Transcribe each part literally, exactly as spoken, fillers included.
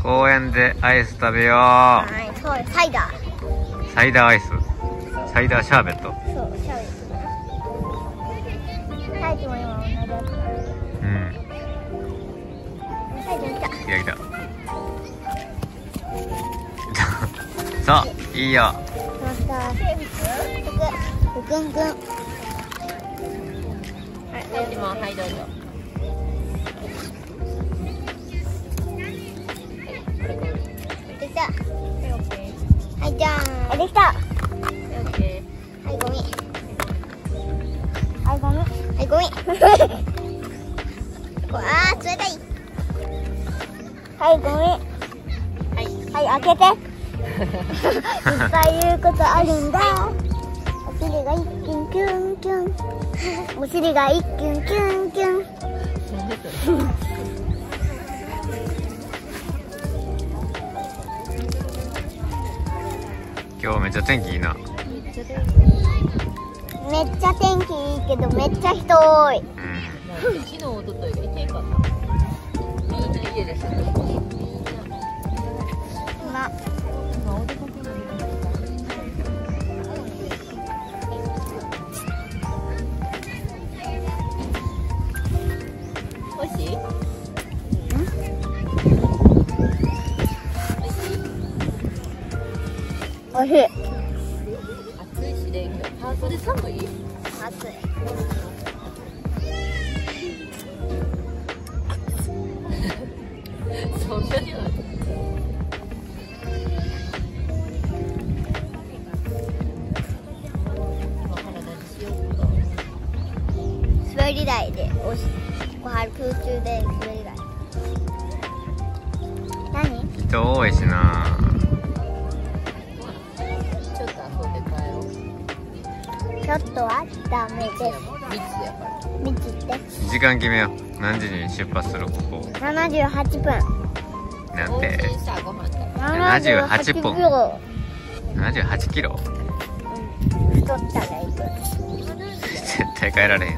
公園でアイス食べよう。 はい、そう、サイダー。 サイダーアイス。サイダーシャーベット。 そう、シャーベットだな。タイチも今同じやつだ。 うん。 タイチも来た。 来た来た。そう、いいよ。 また、生物。ふくんくん。はい、タイチも、はい、どうぞ。できた。はい、じゃん。あ、できた。はい、ゴミ。はい、ゴミ。はい、ゴミ。あー、冷たい。はい、ゴミ。はい、はい、開けて。いっぱい言うことあるんだ。お尻が一キュンキュンキュン。お尻が一キュンキュンキュン。 今日めっちゃ天気いいな。 めっちゃ天気いいけどめっちゃ人多い。 うん。 昨日おとといがいけんかった。家です。 ま、 おいしい？ おいしい。 暑いしね、今日半袖寒い？ 暑い。 そんなには。 滑り台でおし、小春空中で滑り台。何？ 人多いしな。 ちょっと遊んで帰ろう。 ちょっとはダメです。 密やから。 道って時間決めよう。何時に出発するここ。 ななじゅうはちぷん。 なんて。 さあご飯食べ。 ななじゅうはちぷん。 ななじゅうはななじゅうはちキロ。 ち太ったら行く。 絶対帰られへん。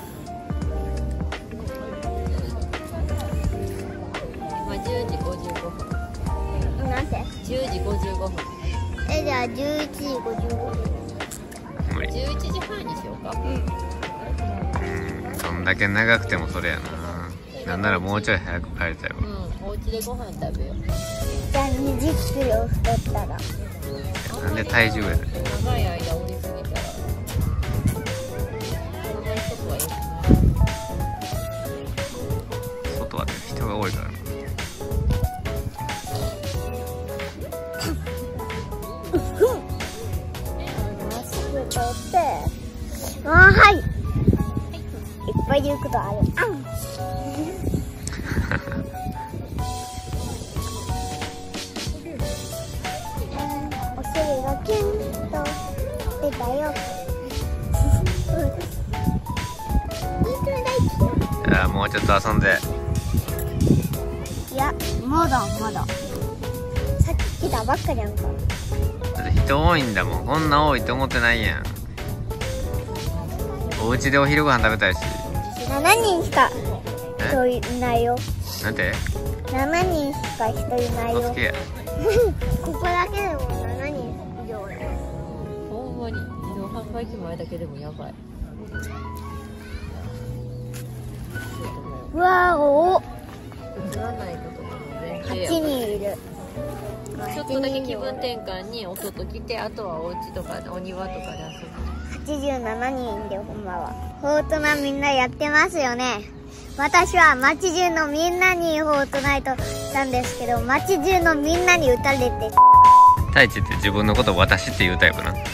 今じゅうじごじゅうごふん。 なんて？ じゅうじごじゅうごふん。 え、じゃあじゅういちじごじゅうごふん。 無理。 じゅういちじはんにしようか。 うん。 うん、そんだけ長くてもそれやな。なんならもうちょい早く帰りたいわ。 うん、お家でご飯食べよう。 じゃあにじゅっキロ太ったら。 なんで体重やねん。 長い間降りすぎたら。そんなに外は良くない。 外はね、人が多いからな。 まっすぐ通って。あー、はい。いっぱい言うことある。あん。お尻がキュンと出たよ。 じゃあもうちょっと遊んで。 いや、まだまだ。さっき来たばっかりやんか。 だって人多いんだもん。こんな多いって思ってないやん。お家でお昼ご飯食べたいし。 しちにんしか人いないよ。 なんて？ しちにんしか人いないよ。 お好きや。 ここだけでもしちにん以上だよ。 ほんまに自動販売機前だけでもやばい。 うわー、お。 映らないことも全は然ちにんいる。 ちょっとだけ気分転換にお外来て、あとはお家とかお庭とかで遊ぶ。 はちじゅうななにんで、ほんまは。フォートナみんなやってますよね。私は街中のみんなにフォートナイトしたんですけど、街中のみんなに撃たれて。 太一って自分のこと私って言うタイプな。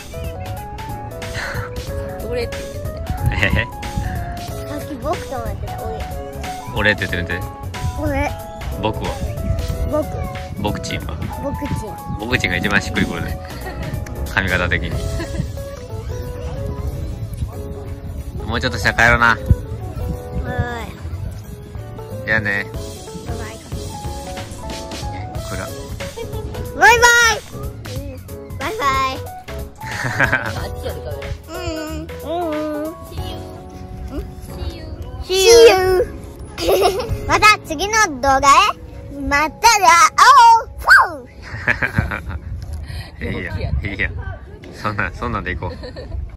俺って言ってたね。 えへへ。 さっき僕とも言ってた、 俺って言ってみて。 俺。俺。 僕は。 僕。 僕チームは。 僕ちん。 僕チームが一番しっくりくるね。髪型的に。もうちょっとしたら帰ろうな。 はじゃあね。 ーい。バイバイ。 暗。 バイバイ。バイバイ。 あっちやるから。 うんうんうん。 See you. See you. See you. また次の動画へまた会おう。 いいやいいや、そんなそんなんでいこう。